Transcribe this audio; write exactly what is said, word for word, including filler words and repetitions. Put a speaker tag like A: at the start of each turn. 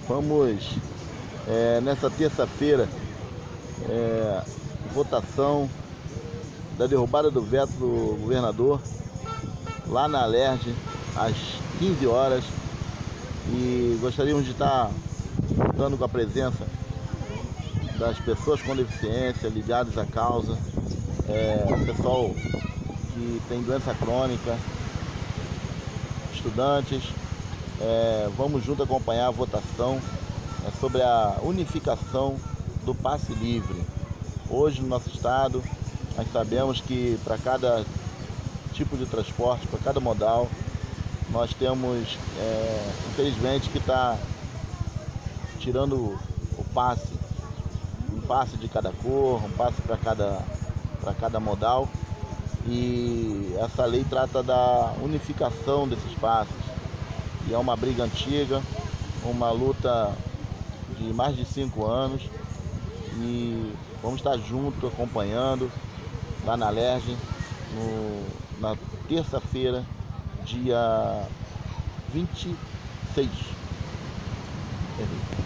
A: Vamos, é, nessa terça-feira, é, votação da derrubada do veto do governador lá na Alerj, às quinze horas, e gostaríamos de estar contando com a presença das pessoas com deficiência ligadas à causa, é, pessoal que tem doença crônica, estudantes. É, vamos junto acompanhar a votação é, sobre a unificação do passe livre. Hoje no nosso estado nós sabemos que para cada tipo de transporte, para cada modal, nós temos, é, infelizmente, que está tirando o passe, um passe de cada cor, um passe para cada, para cada modal, e essa lei trata da unificação desses passes. E é uma briga antiga, uma luta de mais de cinco anos, e vamos estar junto acompanhando lá na Alerj, no, na terça-feira, dia vinte e seis.